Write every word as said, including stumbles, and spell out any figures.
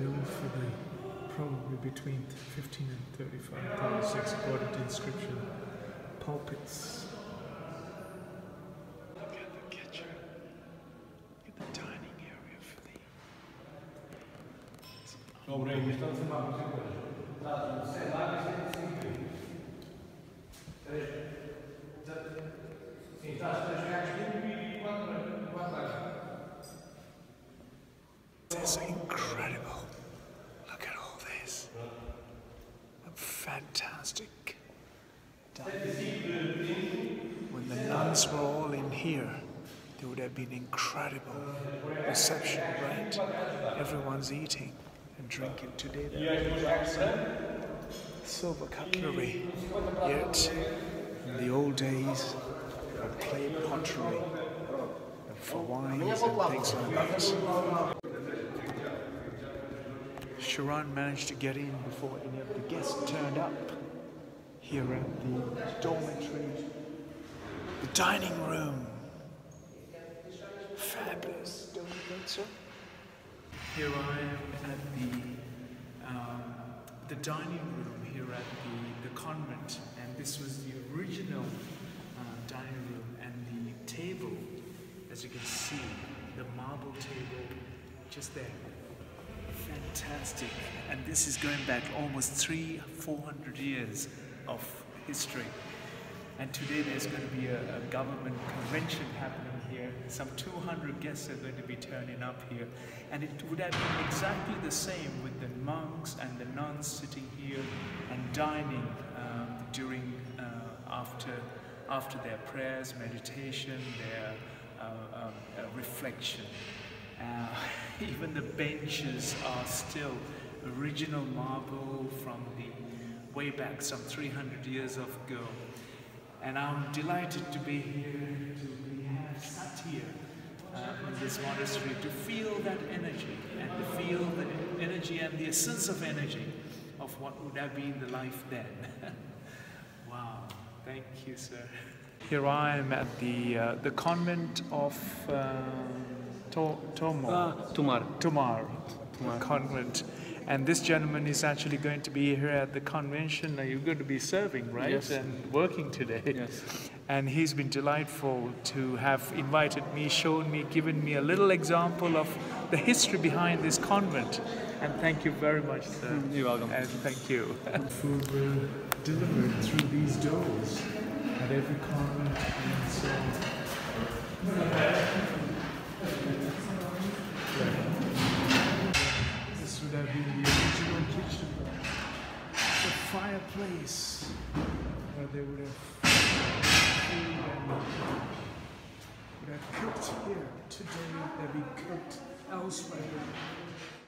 built for the probably between fifteen and thirty-five, thirty-six according to inscription pulpits. Look at the kitchen. Look at the dining area for the. This is incredible. Look at all this. Fantastic. When the nuns were all in here, there would have been incredible reception, right? Everyone's eating and drinking today. Silver cutlery. Yet, in the old days, clay pottery for wines and things like that. Sharon managed to get in before any of the guests turned up here at the dormitory, the dining room. Fabulous, don't you think so? Here I am at the um, the dining room here at the, the convent, and this was the original uh, dining room, and the table, as you can see, the marble table just there. Fantastic. And this is going back almost three, four hundred years of history. And today there's going to be a, a government convention happening here. Some two hundred guests are going to be turning up here. And it would have been exactly the same with the monks and the nuns sitting here and dining um, during, uh, after, after their prayers, meditation, their uh, uh, uh, reflection. Uh, even the benches are still original marble from the way back some three hundred years ago. And I'm delighted to be here, to be have sat here uh, in this monastery, to feel that energy, and to feel the energy and the essence of energy of what would have been the life then. Wow, thank you, sir. Here I am at the, uh, the convent of uh, To Tomar. Ah, Tomar. Tomar. Tomar. Convent. And this gentleman is actually going to be here at the convention. You're going to be serving, right? Yes. And working today. Yes. And he's been delightful to have invited me, shown me, given me a little example of the history behind this convent. And thank you very much, sir. You're welcome. And thank you. Food will delivered through these doors at every convent and so this would have been the original kitchen, the fireplace where they would have food and would have cooked here. Today they'll be cooked elsewhere.